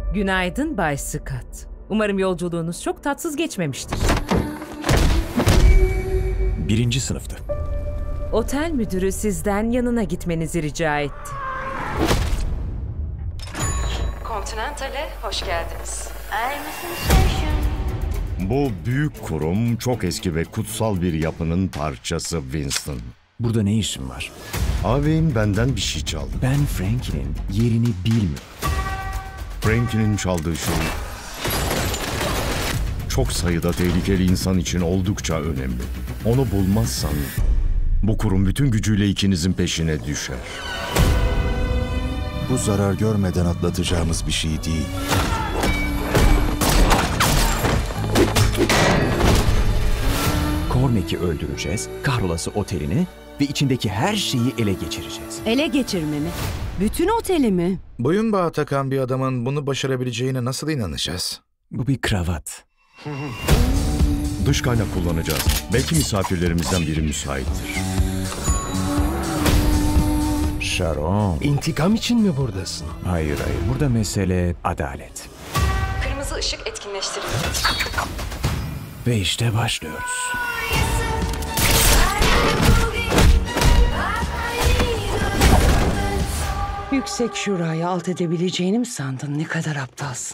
Günaydın Bay Scott. Umarım yolculuğunuz çok tatsız geçmemiştir. 1. sınıftı. Otel müdürü sizden yanına gitmenizi rica etti. Continental'e hoş geldiniz. Bu büyük kurum çok eski ve kutsal bir yapının parçası Winston. Burada ne işin var? Ağabeyin benden bir şey çaldı. Ben Frankie'nin yerini bilmiyorum. Frankie'nin çaldığı şey çok sayıda tehlikeli insan için oldukça önemli. Onu bulmazsan bu kurum bütün gücüyle ikinizin peşine düşer. Bu zarar görmeden atlatacağımız bir şey değil. Cormac'i öldüreceğiz, kahrolası otelini ve içindeki her şeyi ele geçireceğiz. Ele geçirme mi? Bütün oteli mi? Boyun bağı takan bir adamın bunu başarabileceğine nasıl inanacağız? Bu bir kravat. Dış kaynak kullanacağız. Belki misafirlerimizden biri müsaittir. Sharon. İntikam için mi buradasın? Hayır. Burada mesele adalet. Kırmızı ışık etkinleştirildi. Ve işte başlıyoruz. Yüksek Şura'yı alt edebileceğini mi sandın? Ne kadar aptalsın.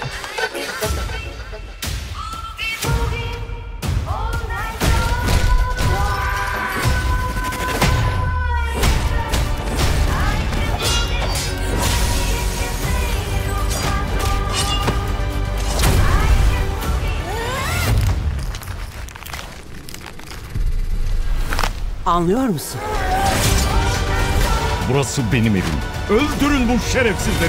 Anlıyor musun? Burası benim evim. Öldürün bu şerefsizleri.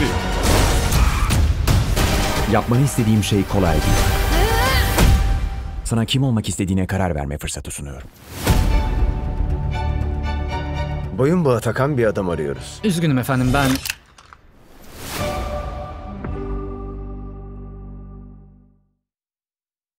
Yapmanı istediğim şey kolay değil. Sana kim olmak istediğine karar verme fırsatı sunuyorum. Boyun bağı takan bir adam arıyoruz. Üzgünüm efendim, ben